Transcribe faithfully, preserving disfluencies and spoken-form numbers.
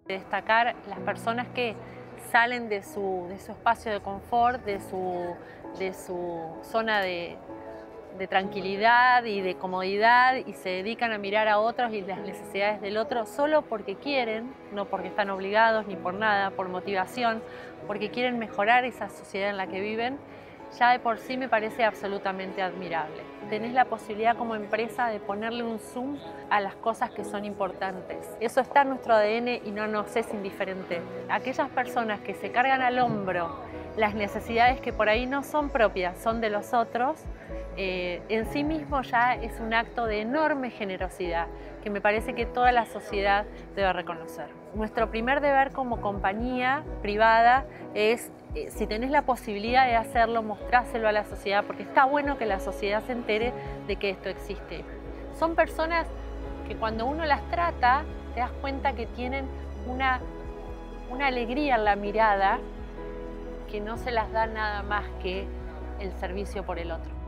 Destacar las personas que salen de su, de su espacio de confort, de su, de su zona de, de tranquilidad y de comodidad y se dedican a mirar a otros y las necesidades del otro solo porque quieren, no porque están obligados ni por nada, por motivación, porque quieren mejorar esa sociedad en la que viven, ya de por sí me parece absolutamente admirable. Tenés la posibilidad como empresa de ponerle un zoom a las cosas que son importantes. Eso está en nuestro A D N y no nos es indiferente. Aquellas personas que se cargan al hombro las necesidades que por ahí no son propias, son de los otros, eh, en sí mismo ya es un acto de enorme generosidad que me parece que toda la sociedad debe reconocer. Nuestro primer deber como compañía privada es, eh, si tenés la posibilidad de hacerlo, mostrárselo a la sociedad, porque está bueno que la sociedad se entere de que esto existe. Son personas que cuando uno las trata, te das cuenta que tienen una, una alegría en la mirada que no se las da nada más que el servicio por el otro.